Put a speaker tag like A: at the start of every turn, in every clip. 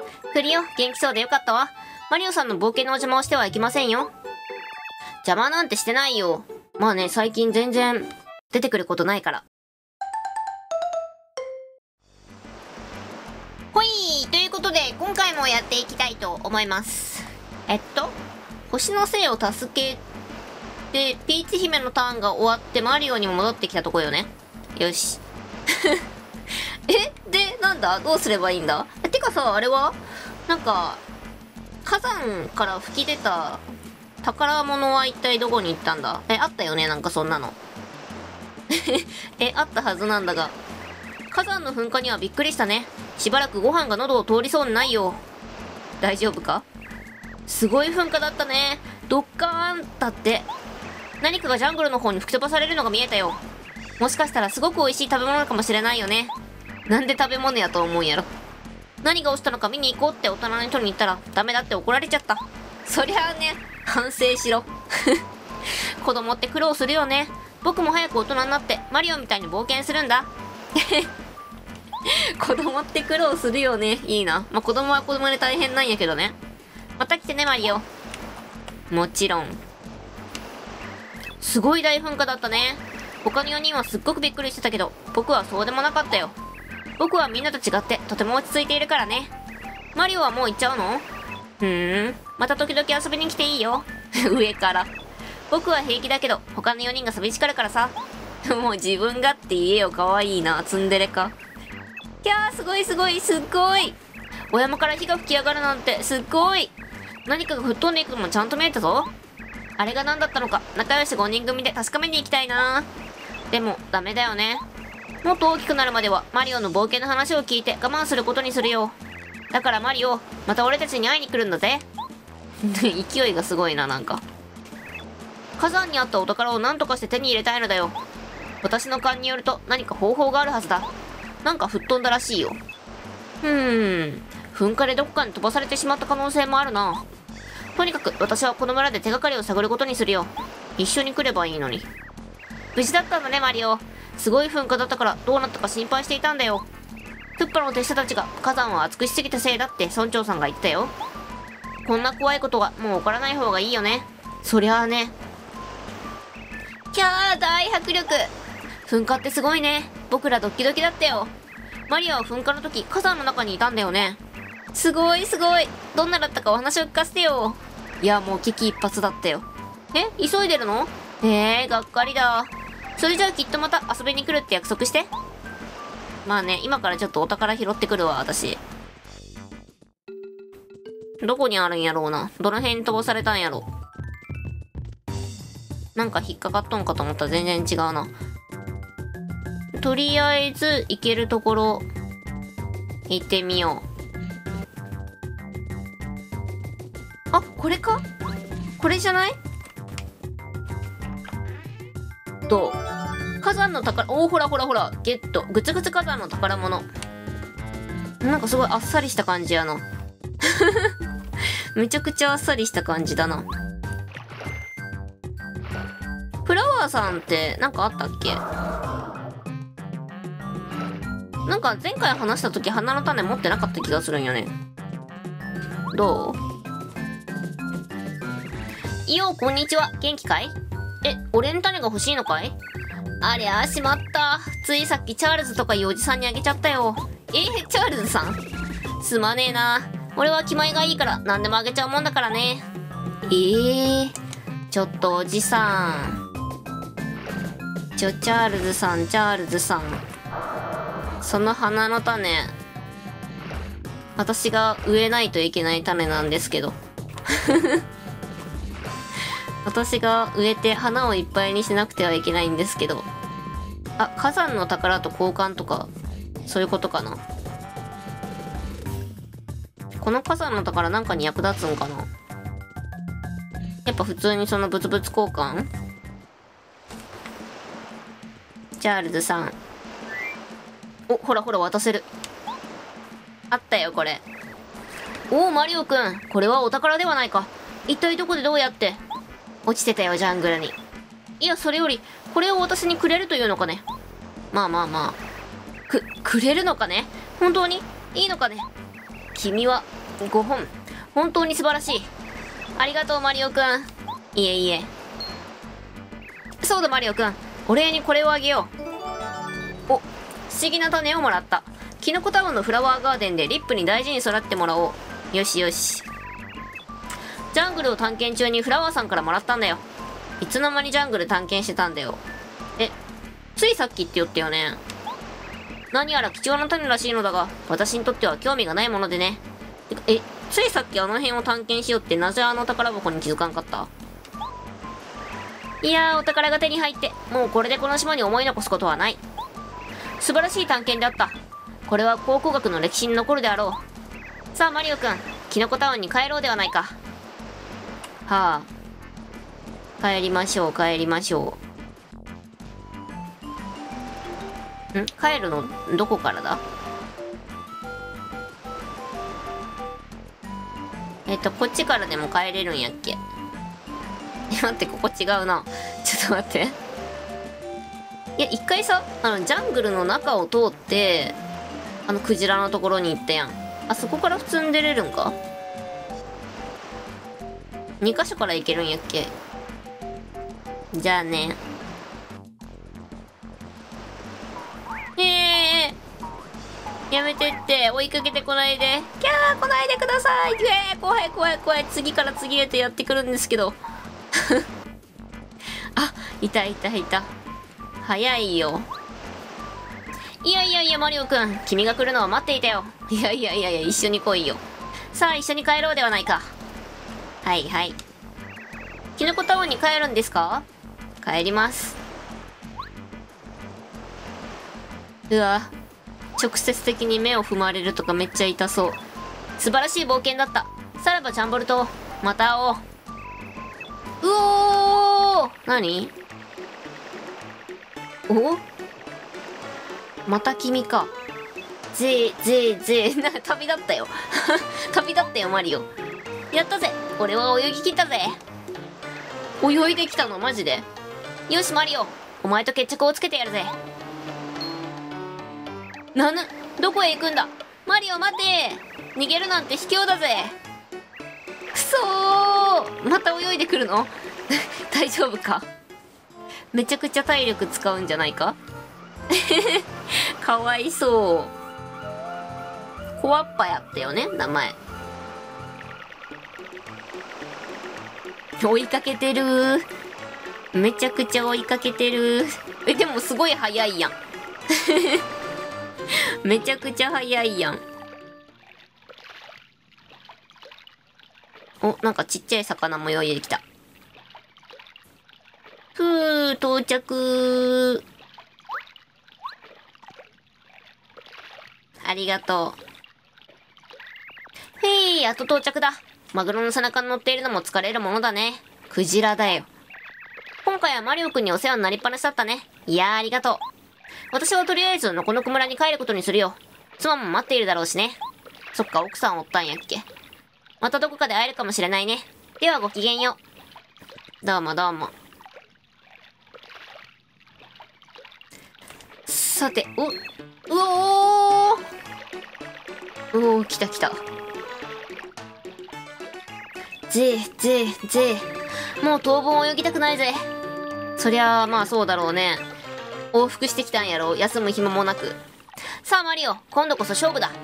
A: クリオ、元気そうでよかったわ。マリオさんの冒険のお邪魔をしてはいけませんよ。邪魔なんてしてないよ。まあね、最近全然出てくることないから。ほい、ということで今回もやっていきたいと思います。星の精を助けて、ピーチ姫のターンが終わってマリオにも戻ってきたとこよね。よし。で、なんだどうすればいいんだてかさ、あれはなんか、火山から吹き出た宝物は一体どこに行ったんだあったよねなんかそんなの。あったはずなんだが。火山の噴火にはびっくりしたね。しばらくご飯が喉を通りそうにないよ。大丈夫か？すごい噴火だったね。ドッカーンだって。何かがジャングルの方に吹き飛ばされるのが見えたよ。もしかしたらすごく美味しい食べ物かもしれないよね。なんで食べ物やと思うんやろ。何が落ちたのか見に行こうって大人の人に言ったらダメだって怒られちゃった。そりゃあね、反省しろ。子供って苦労するよね。僕も早く大人になってマリオみたいに冒険するんだ。子供って苦労するよね。いいな。まあ、子供は子供で大変なんやけどね。また来てねマリオ。もちろん。すごい大噴火だったね。他の4人はすっごくびっくりしてたけど、僕はそうでもなかったよ。僕はみんなと違ってとても落ち着いているからね。マリオはもう行っちゃうの？また時々遊びに来ていいよ。上から。僕は平気だけど、他の4人が寂しがるからさ。もう自分がって言えよ。かわいいな。ツンデレか。キャー、すごいすごい、すっごい。お山から火が吹き上がるなんて、すっごい。何かが吹っ飛んでいくのもちゃんと見えたぞ。あれが何だったのか、仲良し5人組で確かめに行きたいな。でも、ダメだよね。もっと大きくなるまでは、マリオの冒険の話を聞いて我慢することにするよ。だからマリオ、また俺たちに会いに来るんだぜ。勢いがすごいな、なんか。火山にあったお宝を何とかして手に入れたいのだよ。私の勘によると何か方法があるはずだ。なんか吹っ飛んだらしいよ。噴火でどこかに飛ばされてしまった可能性もあるな。とにかく私はこの村で手がかりを探ることにするよ。一緒に来ればいいのに。無事だったんだね、マリオ。すごい噴火だったからどうなったか心配していたんだよ。クッパの手下たちが火山を熱くしすぎたせいだって村長さんが言ってたよ。こんな怖いことはもう起こらない方がいいよね。そりゃあね。キャー、大迫力。噴火ってすごいね。僕らドッキドキだったよ。マリアは噴火の時火山の中にいたんだよね。すごいすごい。どんなだったかお話を聞かせてよ。いや、もう危機一髪だったよ。急いでるの？がっかりだ。それじゃあきっとまた遊びに来るって約束して。まあね、今からちょっとお宝拾ってくるわ、私。どこにあるんやろうな。どの辺に飛ばされたんやろ。なんか引っかかっとんかと思ったら全然違うな。とりあえず行けるところ行ってみよう。あ、これか？これじゃない？どう？火山の宝、ほらほらほら、ゲット。ぐつぐつ火山の宝物。なんかすごいあっさりした感じやな。めちゃくちゃあっさりした感じだな。フラワーさんってなんかあったっけ？なんか前回話した時花の種持ってなかった気がするんよね。どう？よう、こんにちは。元気かい？俺の種が欲しいのかい？ありゃ、しまった。ついさっきチャールズとかいうおじさんにあげちゃったよ。チャールズさん？すまねえな。俺は気前がいいから何でもあげちゃうもんだからね。ちょっとおじさん。チャールズさん、チャールズさん。その花の種、私が植えないといけない種なんですけど。私が植えて花をいっぱいにしなくてはいけないんですけど。あ、火山の宝と交換とか、そういうことかな。この火山の宝なんかに役立つんかな。やっぱ普通にその物々交換？チャールズさん。ほらほら渡せる。あったよ、これ。マリオくん。これはお宝ではないか。一体どこでどうやって？落ちてたよ、ジャングルに。いや、それより、これを私にくれるというのかね。まあ。くれるのかね？本当に？いいのかね？ 君は5本。本当に素晴らしい。ありがとう、マリオくん。いえいえ。そうだ、マリオくん。お礼にこれをあげよう。お、不思議な種をもらった。キノコタウンのフラワーガーデンでリップに大事に育ってもらおう。よしよし。ジャングルを探検中にフラワーさんからもらったんだよ。いつの間にジャングル探検してたんだよ。ついさっきって言ったよね。何やら貴重な種らしいのだが、私にとっては興味がないものでね。ついさっきあの辺を探検しようってなぜあの宝箱に気づかんかった？いやー、お宝が手に入って、もうこれでこの島に思い残すことはない。素晴らしい探検であった。これは考古学の歴史に残るであろう。さあ、マリオくん、キノコタウンに帰ろうではないか。はあ。帰りましょう、帰りましょう。帰るの、どこからだ？こっちからでも帰れるんやっけ？待って、ここ違うな。ちょっと待って。いや、一回さ、ジャングルの中を通って、クジラのところに行ったやん。あそこから普通に出れるんか？ 2 箇所から行けるんやっけ？じゃあね。やめてって、追いかけてこないで。キャー、来ないでください。怖い怖い怖い。次から次へとやってくるんですけど。あ、いたいたいた。早いよ。いやいやいや、マリオくん。君が来るのを待っていたよ。いやいやいやいや、一緒に来いよ。さあ、一緒に帰ろうではないか。はいはい。キノコタウンに帰るんですか？帰ります。うわ。直接的に目を踏まれるとかめっちゃ痛そう。素晴らしい冒険だった。さらばチャンボル島、また会おう。うおー！何？お？また君か。なんか旅立ったよ。旅立ったよ、マリオ。やったぜ！俺は泳ぎ切ったぜ！泳いできたのマジで？よし、マリオ。お前と決着をつけてやるぜ。どこへ行くんだ？マリオ待て！逃げるなんて卑怯だぜ！くそー！また泳いでくるの？大丈夫か？めちゃくちゃ体力使うんじゃないか？かわいそう。コアッパやったよね、名前。追いかけてるー。めちゃくちゃ追いかけてるー。でもすごい速いやん。めちゃくちゃ速いやん。お、なんかちっちゃい魚も泳いできた。到着。ありがとう。へい、やっと到着だ。マグロの背中に乗っているのも疲れるものだね。クジラだよ。今回はマリオくんにお世話になりっぱなしだったね。いやー、ありがとう。私はとりあえずノコノコ村に帰ることにするよ。妻も待っているだろうしね。そっか、奥さんおったんやっけ。またどこかで会えるかもしれないね。ではごきげんよう。どうもどうも。さて、うおー、来た来た。もう当分泳ぎたくないぜ。そりゃあ、まあそうだろうね。往復してきたんやろ。休む暇もなく。さあマリオ、今度こそ勝負だ。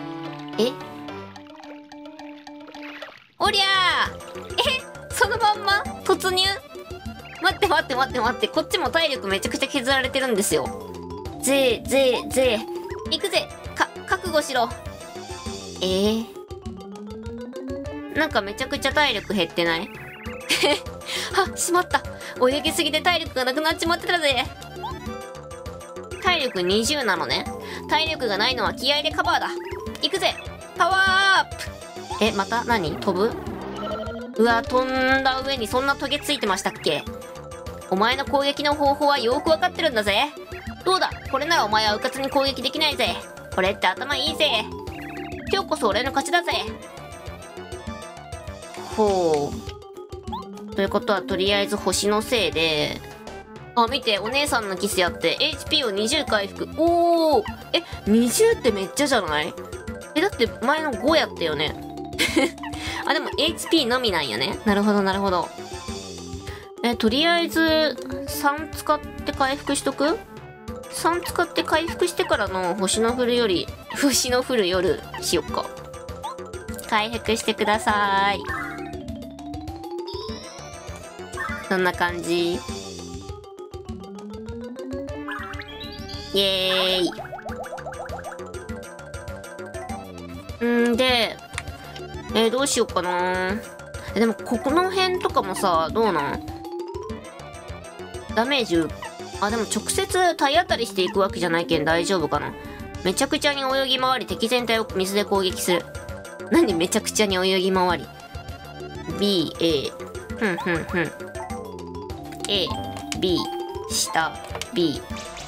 A: おりゃー！そのまんま突入？待って。こっちも体力めちゃくちゃ削られてるんですよ。行くぜ！覚悟しろ。なんかめちゃくちゃ体力減ってない？しまった。泳ぎすぎて体力がなくなっちまってたぜ。体力20なのね。体力がないのは気合でカバーだ。行くぜ！パワーアップ！また何？飛ぶ？うわ、飛んだ上にそんなトゲついてましたっけ？お前の攻撃の方法はよくわかってるんだぜ。どうだ？これならお前はうかつに攻撃できないぜ。俺って頭いいぜ。今日こそ俺の勝ちだぜ。ほう。ということはとりあえず星のせいで、見て、お姉さんのキスやって HP を20回復。20ってめっちゃじゃない？ だって前の5やったよね。あ、でも HP のみなんやね。なるほど、なるほど。とりあえず、3使って回復しとく？ 3 使って回復してからの星の降る夜しよっか。回復してください。そんな感じ。イエーイ。で、どうしようかな。でも、ここの辺とかもさ、どうなん？ダメージ、あ、でも直接体当たりしていくわけじゃないけん大丈夫かな。めちゃくちゃに泳ぎ回り敵全体を水で攻撃する。何めちゃくちゃに泳ぎ回り。B、A。A、B、下、B。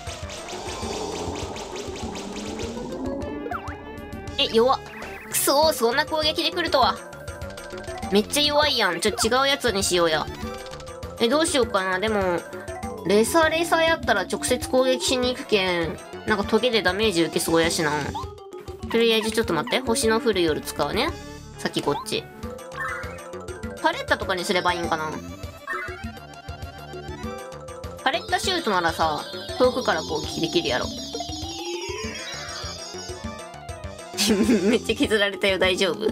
A: 弱っ。くそー、そんな攻撃で来るとは。めっちゃ弱いやん。違うやつにしようや。どうしようかな。でも、レサやったら直接攻撃しに行くけん、なんかトゲでダメージ受けそうやしな。とりあえずちょっと待って。星の降る夜使うね。先こっち。パレッタとかにすればいいんかな。パレッタシュートならさ、遠くから攻撃できるやろ。めっちゃ削られたよ。大丈夫？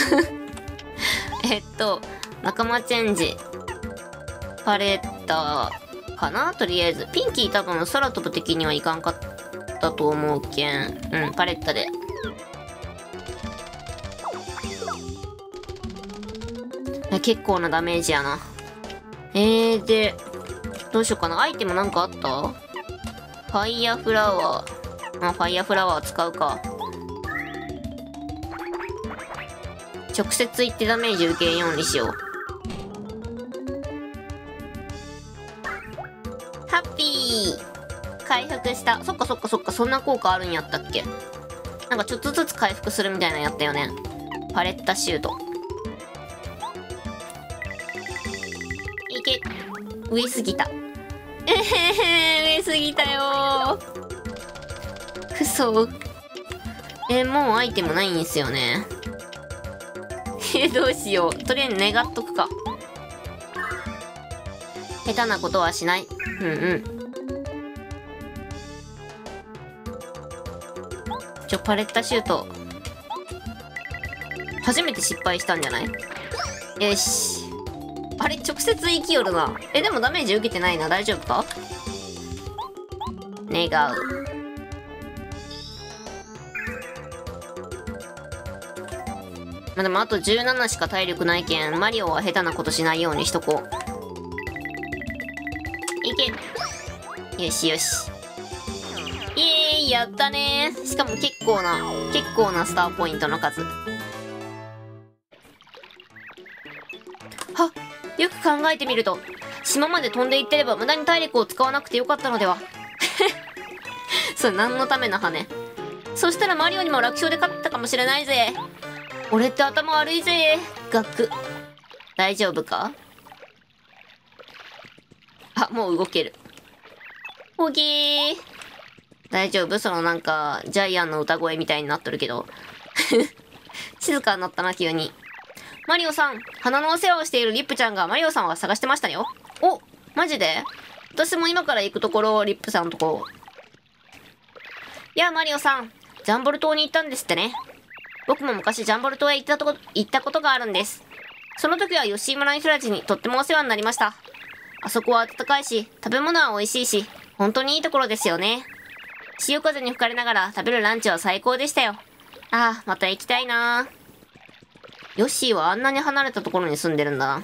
A: 仲間チェンジ。パレッタかな。とりあえず。ピンキー多分空飛ぶ敵にはいかんかったと思うけん。パレッタで。結構なダメージやな。で、どうしようかな。アイテムなんかあった？ファイヤーフラワー。ファイヤーフラワー使うか。直接行ってダメージ受けんようにしよう。ハッピー！回復した。そっか、そんな効果あるんやったっけ？なんかちょっとずつ回復するみたいなのやったよね。パレッタシュート。いけ。上すぎた。上すぎたよー。くそ。もうアイテムないんですよね。どうしよう。とりあえず願っとくか。下手なことはしない。パレッタシュート。初めて失敗したんじゃない？よし。あれ直接生きよるな。でもダメージ受けてないな。大丈夫か？願う。でもあと17しか体力ないけん、マリオは下手なことしないようにしとこう。いけ。よしよし。イエーイ、やったねー。しかも結構なスターポイントの数。はっ、よく考えてみると、島まで飛んでいってれば無駄に体力を使わなくてよかったのでは。それ何のための羽。そしたらマリオにも楽勝で勝ったかもしれないぜ。俺って頭悪いぜ。ガク。大丈夫か？あ、もう動ける。おぎー。大丈夫？なんか、ジャイアンの歌声みたいになっとるけど。静かになったな、急に。マリオさん、花のお世話をしているリップちゃんがマリオさんを探してましたよ。お、マジで？私も今から行くところ、リップさんのとこ。やあ、マリオさん。ジャンボル島に行ったんですってね。僕も昔ジャンボル島へ行ったことがあるんです。その時は吉井村の人たちにとってもお世話になりました。あそこは暖かいし、食べ物は美味しいし、本当にいいところですよね。潮風に吹かれながら食べるランチは最高でしたよ。ああ、また行きたいな。ヨッシーはあんなに離れたところに住んでるんだな。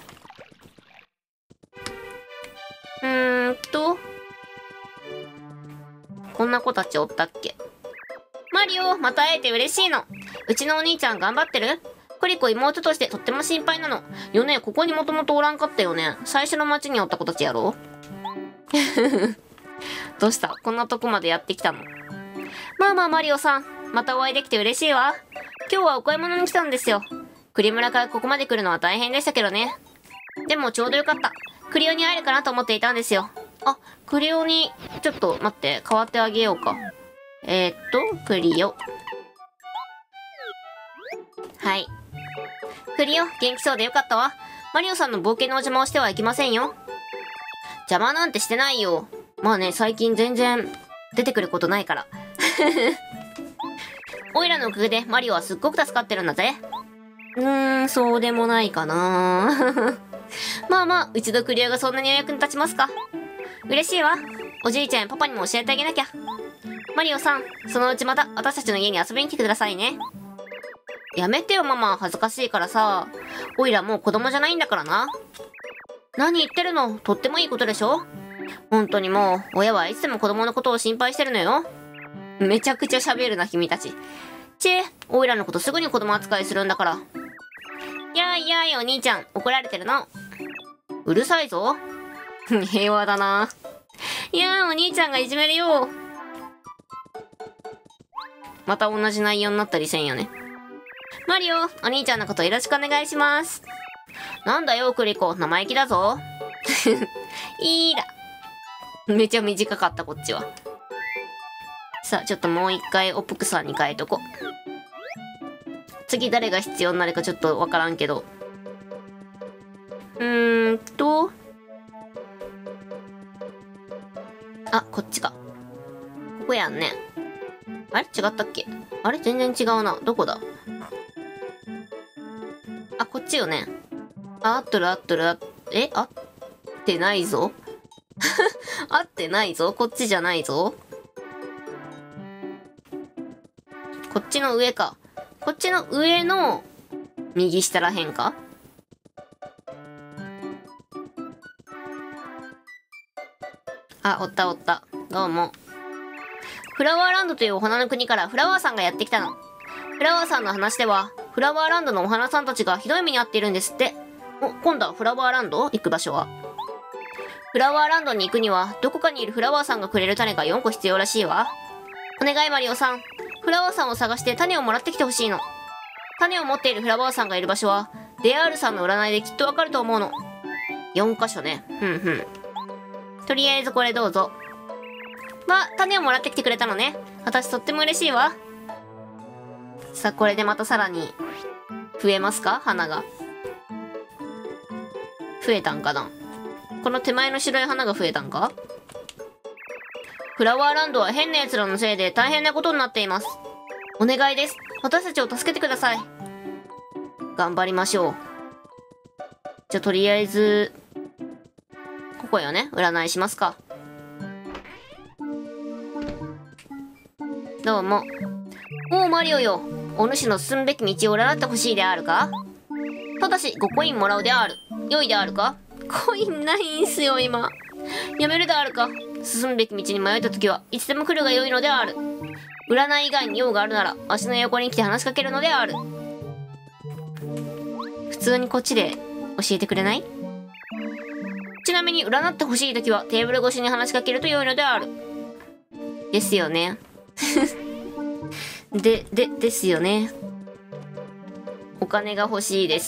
A: こんな子たちおったっけ？マリオ、また会えて嬉しいの。うちのお兄ちゃん頑張ってる？クリコ妹としてとっても心配なの。よね、ここにもともとおらんかったよね。最初の町におった子たちやろ？どうした？こんなとこまでやってきたの？まあまあマリオさん、またお会いできて嬉しいわ。今日はお買い物に来たんですよ。栗村からここまで来るのは大変でしたけどね。でもちょうどよかった。クリオに会えるかなと思っていたんですよ。あ、クリオに、ちょっと待って、代わってあげようか。クリオ。 はい。クリオ、元気そうでよかったわ。マリオさんの冒険のお邪魔をしてはいけませんよ。邪魔なんてしてないよ。まあね、最近全然出てくることないから。オイラのおかげでマリオはすっごく助かってるんだぜ。そうでもないかな。まあまあ、うちのクリオがそんなにお役に立ちますか。嬉しいわ。おじいちゃんやパパにも教えてあげなきゃ。マリオさん、そのうちまた私たちの家に遊びに来てくださいね。やめてよママ、恥ずかしいからさ。オイラもう子供じゃないんだからな。何言ってるの、とってもいいことでしょ。本当にもう、親はいつでも子供のことを心配してるのよ。めちゃくちゃ喋るな君たち。オイラのことすぐに子供扱いするんだから。やいやいお兄ちゃん、怒られてるの。うるさいぞ。平和だな。いやーお兄ちゃんがいじめるよ。また同じ内容になったりせんよね。マリオ、お兄ちゃんのことよろしくお願いします。なんだよクリコ、生意気だぞ。いいだ。めちゃ短かったこっちは。さあちょっともう一回オプクさんに変えとこ。次誰が必要になるかちょっとわからんけど。あ、こっちか。ここやんね。あれ違ったっけ。あれ全然違うな。どこだ。あ、こっちよね。あっとる。合ってないぞ。合ってないぞ。こっちじゃないぞ。こっちの上か。こっちの上の右下らへんか。あ、おった。どうも。フラワーランドというお花の国からフラワーさんがやってきたの。フラワーさんの話では、フラワーランドのお花さんたちがひどい目に遭っているんですって。今度はフラワーランド？行く場所は。フラワーランドに行くには、どこかにいるフラワーさんがくれる種が4個必要らしいわ。お願いマリオさん。フラワーさんを探して種をもらってきてほしいの。種を持っているフラワーさんがいる場所は、デアールさんの占いできっとわかると思うの。4箇所ね。とりあえずこれどうぞ。種をもらってきてくれたのね。私とっても嬉しいわ。さあ、これでまたさらに、増えますか？花が。増えたんかな？この手前の白い花が増えたんか？フラワーランドは変な奴らのせいで大変なことになっています。お願いです。私たちを助けてください。頑張りましょう。じゃあとりあえず、ここよね。占いしますか。どうも。おうマリオよ。お主の進むべき道を占ってほしいであるか？ただし5コインもらうである。良いであるか？コインないんすよ今。やめるであるか？進むべき道に迷った時はいつでも来るが良いのである。占い以外に用があるなら足の横に来て話しかけるのである。普通にこっちで教えてくれない？ちなみに占ってほしい時はテーブル越しに話しかけると良いのである。ですよね。ですよね。お金が欲しいです。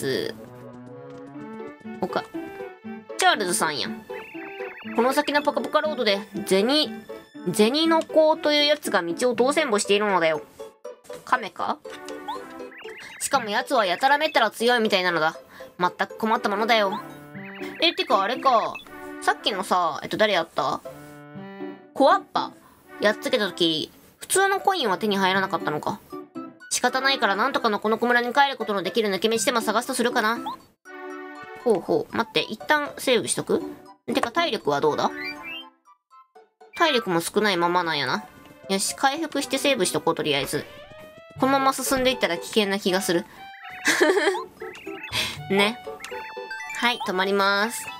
A: チャールズさんやん。この先のポカポカロードで銭の子というやつが道を通せんぼしているのだよ。亀か？しかもやつはやたらめったら強いみたいなのだ。まったく困ったものだよ。てかあれか。さっきのさ、誰やった？コアッパやっつけた時、普通のコインは手に入らなかったのか。仕方ないからなんとかのこの小村に帰ることのできる抜け道でも探すとするかな。待って、一旦セーブしとく？てか体力はどうだ？体力も少ないままなんやな。よし、回復してセーブしとこうとりあえず。このまま進んでいったら危険な気がする。ね。はい、止まります。